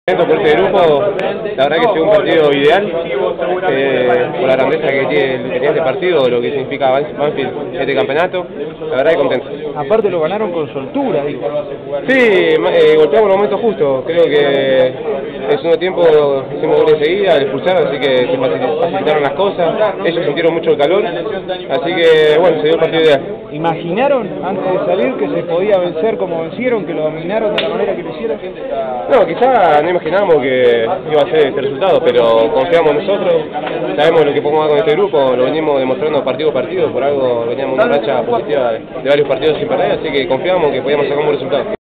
Por este grupo, la verdad que ha sido un partido ideal, por la grandeza que tiene este partido, lo que significa Banfield este campeonato, la verdad que contento. Aparte lo ganaron con soltura, digo. Sí, golpeamos en el momento justo, creo que en el segundo tiempo hicimos gol enseguida, le expulsaron, así que se facilitaron las cosas, ellos sintieron mucho el calor, así que bueno, se dio el partido ideal. ¿Imaginaron antes de salir que se podía vencer como vencieron, que lo dominaron de la manera que lo hicieron? No, quizá no imaginábamos que iba a ser este resultado, pero confiamos nosotros, sabemos lo que podemos dar con este grupo, lo venimos demostrando partido a partido, por algo veníamos una racha positiva de varios partidos sin perder, así que confiamos que podíamos sacar un buen resultado.